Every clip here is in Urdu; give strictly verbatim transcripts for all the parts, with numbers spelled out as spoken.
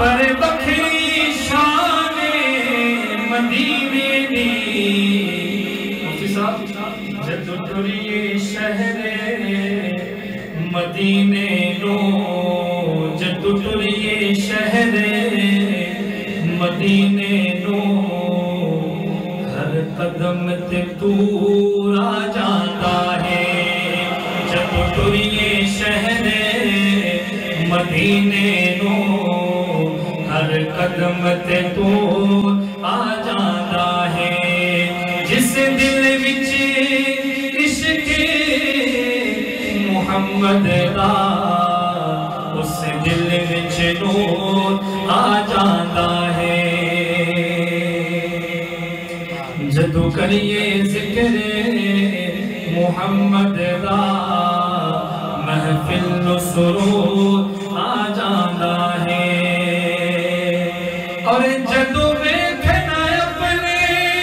پر بکھری شان مدینے دی مفتی صاحب جدو ٹری شہر مدینے نو جدو ٹری شہر مدینے نو ہر قدم تے تورا جاتا ہے جدو ٹری شہر مدینے نو ہر قدم تے تور آ جاتا ہے جس دل وچ عشق محمد دا اس دل وچ نور آ جاتا ہے جدو کریے ذکر محمد دا محفل و سرور آ جاتا ہے اور جدو ویکھنا اپنے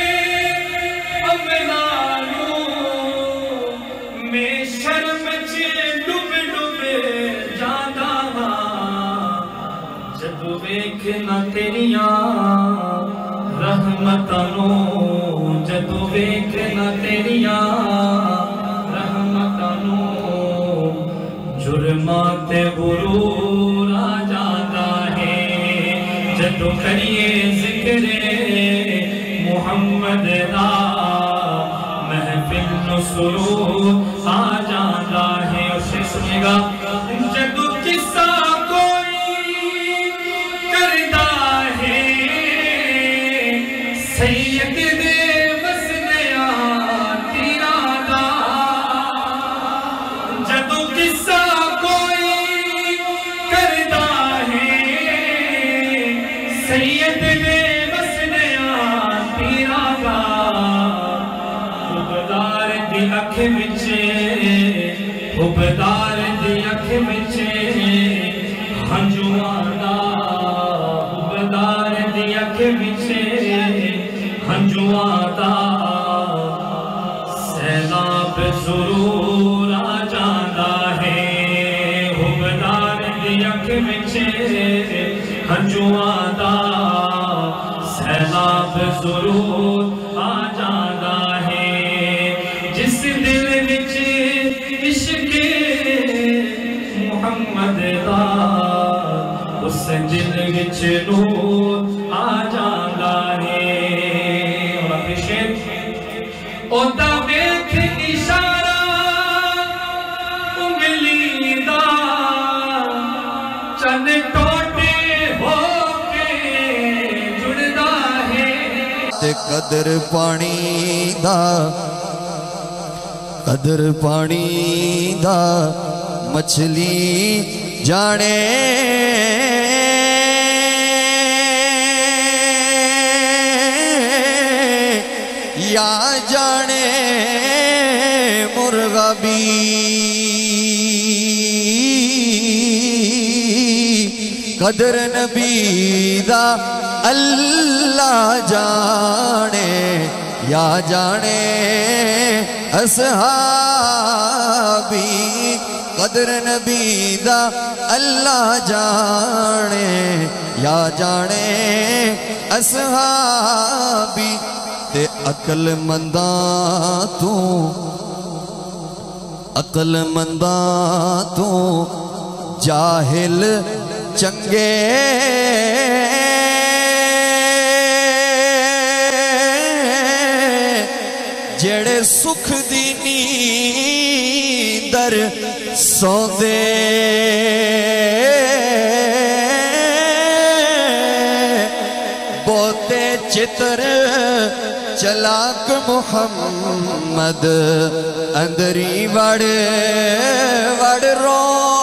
امنانو میں شرم چے ڈب ڈب جاتا ہاں جدو ویکھنا تیریاں رحمتانو جدو ویکھنا تیریاں رحمتانو جرمات غرور آ جاتا ہے جدو کریے ذکر محمد دا محفل و سرور آ جاتا ہے اور سے سنیے گا جدو قصہ کوئی کردہ ہے سید دے وسنیا تیرا دا جدو قصہ کوئی کردہ ہے سید دے وسنیا تیرا دا حبدار دی اکھ وچے حبدار دی اکھ وچے ہنجواں دا حبدار دی اکھ وچے ہنجواں دا سیلاب ضرور آ جاتا ہے حبدار دی اکھ وچے ہنجواں دا سیلاب ضرور آ جاتا ہے جس دل وچ عشق محمد دا اس دل وچ نور آ جاتا ہے اور اپنی شیر او دا ویکھ اشارہ انگلی دا چند ٹوٹے ہو کے جڑدا ہے تے قدر پانی دا قدر پانی دا مچھلی جانے یا جانے مرغا بھی قدر نبی دا اللہ جانے یا جانے اصحابی قدر نبی دا اللہ جانے یا جانے اصحابی تے عقل منداں تو عقل منداں تو جاہل چنگے جڑے سکھ دی نیندر سوندے بہتے چتر چلاک محمد اندری وڑ وڑ رو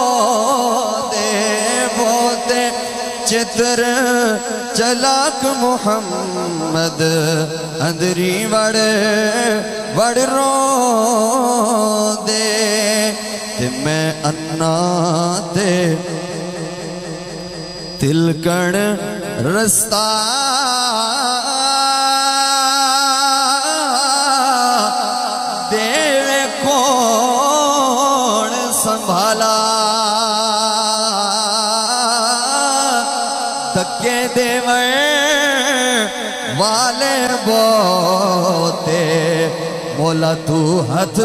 دے بہتے چتر چلاک محمد اندری وڑ وڑ رو دے تے میں انا تے تلکن رستہ دے کون سنبھالا کے دیور والے بوتے مولا تو ہاتھ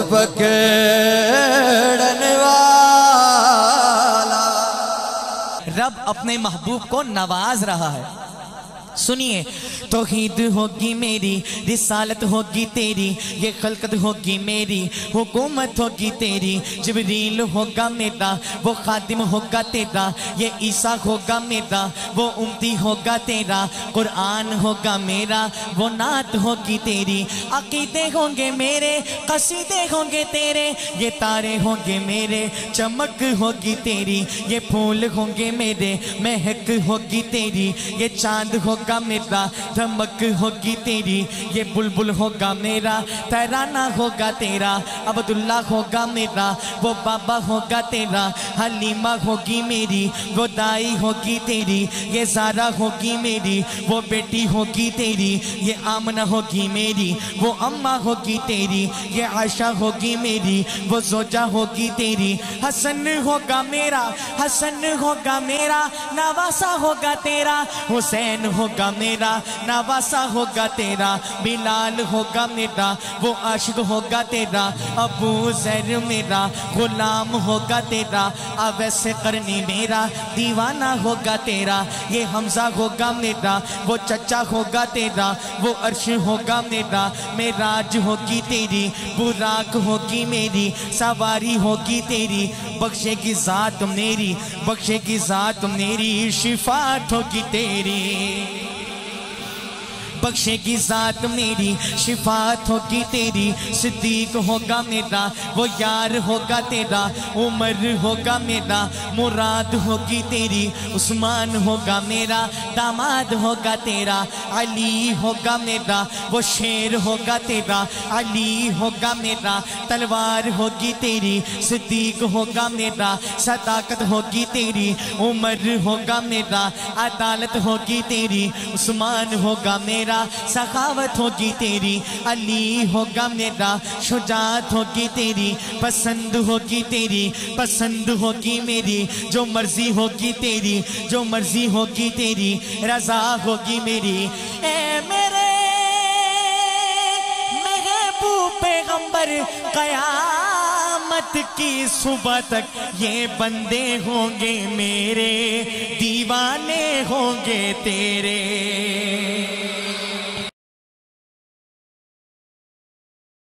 پکڑنے والا. رب اپنے محبوب کو نواز رہا ہے. سنیے توحید ہوگی میری رسالت ہوگی تیری یہ خلقت ہوگی میری حکومت ہوگی تیری جبریل ہوگا میرا وہ خادم ہوگا تیرا یہ عیسیٰ ہوگا میرا وہ امتی ہوگا تیرا قرآن ہوگا میرا وہ نعت ہوگی تیری عقیدے ہوں گے میرے قصیدے ہوں گے تیرے یہ تارے ہوں گے میرے چمک ہوگی تیری یہ پھول ہوں گے میرے مہک ہوگی تیری یہ چاند ہوگا میرا دھمک ہوگی تیری یہ بلبل ہوگا میرا ترانہ ہوگا تیرا عبداللہ ہوگا میرا وہ بابا ہوگا تیرا حلیمہ ہوگی میری وہ دائی ہوگی تیری یہ زارہ ہوگی میری وہ بیٹی ہوگی تیری یہ آمنہ ہوگی میری وہ اماں ہوگی تیری یہ عائشہ ہوگی میری وہ زوجہ ہوگی تیری حسن ہوگا میرا حسن ہوگا میرا نواسہ ہوگا تیرا حسین ہوگا میرا نواسہ ہوگا تیرا بلال ہوگا میرا وہ عاشق ہوگا تیرا ابو ذر میرا غلام ہوگا تیرا اویس قرنی میرا دیوانہ ہوگا تیرا یہ حمزہ ہوگا میرا وہ چچا ہوگا تیرا وہ عرش ہوگا میرا معراج ہوگی تیری براق ہوگی میری سواری ہوگی تیری بخشے کی ذات میری بخشے کی ذات میری شفاعت ہوگی تیری بخشے کی ذات میری شفاعت ہوگی تیری صدیق ہوگا میرا وہ یار ہوگا تیرا عمر ہوگا میرا مراد ہوگی تیری عثمان ہوگا میرا داماد ہوگا تیرا علی ہوگا میرا وہ شیر ہوگا تیرا علی ہوگا میرا تلوار ہوگی تیری صدیق ہوگا میرا صداقت ہوگی تیری عمر ہوگا میرا عدالت ہوگی تیری عثمان ہوگا میرا سخاوت ہوگی تیری علی ہوگا میرا شجاعت ہوگی تیری پسند ہوگی تیری پسند ہوگی میری جو مرضی ہوگی تیری جو مرضی ہوگی تیری رضا ہوگی میری اے میرے محبوب پیغمبر قیامت کی صبح تک یہ بندے ہوں گے میرے دیوانے ہوں گے تیرے